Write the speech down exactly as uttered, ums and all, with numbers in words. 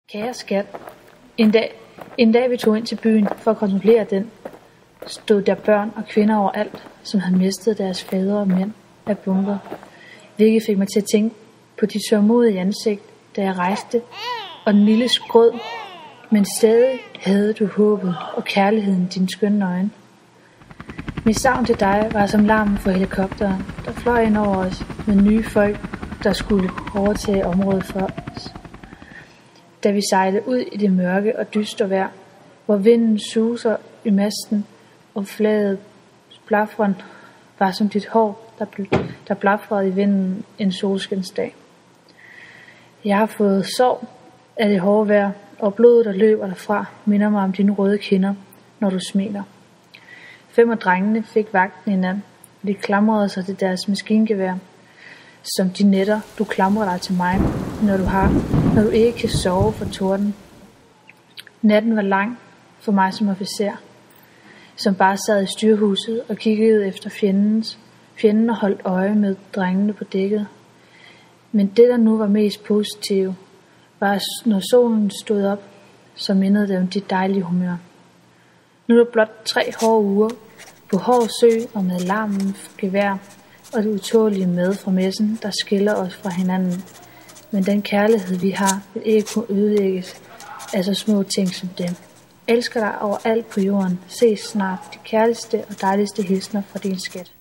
Kære skat, en dag, en dag vi tog ind til byen for at kontrollere den, stod der børn og kvinder overalt, som havde mistet deres fædre og mænd af bomber, hvilket fik mig til at tænke på de sørgmodige ansigt, da jeg rejste, og den lille skrød, men stadig havde du håbet og kærligheden i dine skønne øjne. Mit savn til dig var som larmen for helikopteren, der fløj ind over os med nye folk, der skulle overtage området for os. Da vi sejlede ud i det mørke og dystre vejr, hvor vinden suser i masten, og flaget blafren var som dit hår, der, bl- der blafrede i vinden en solskinsdag. Jeg har fået sorg af det hårde vejr, og blodet, der løber derfra, minder mig om dine røde kinder, når du smiler. Fem af drengene fik vagten i nat, og de klamrede sig til deres maskingevær, som de nætter, du klamrer dig til mig, når du, har, når du ikke kan sove for torden. Natten var lang for mig som officer, som bare sad i styrhuset og kiggede efter fjendens, fjenden og holdt øje med drengene på dækket. Men det, der nu var mest positivt, var, når solen stod op, så mindede det om dit dejlige humør. Nu er der blot tre hårde uger på hård sø og med larmen gevær og det utålige med fra messen, der skiller os fra hinanden. Men den kærlighed, vi har, vil ikke kunne ødelægges af så små ting som dem. Elsker dig overalt på jorden. Ses snart. De kærligste og dejligste hilsner fra din skat.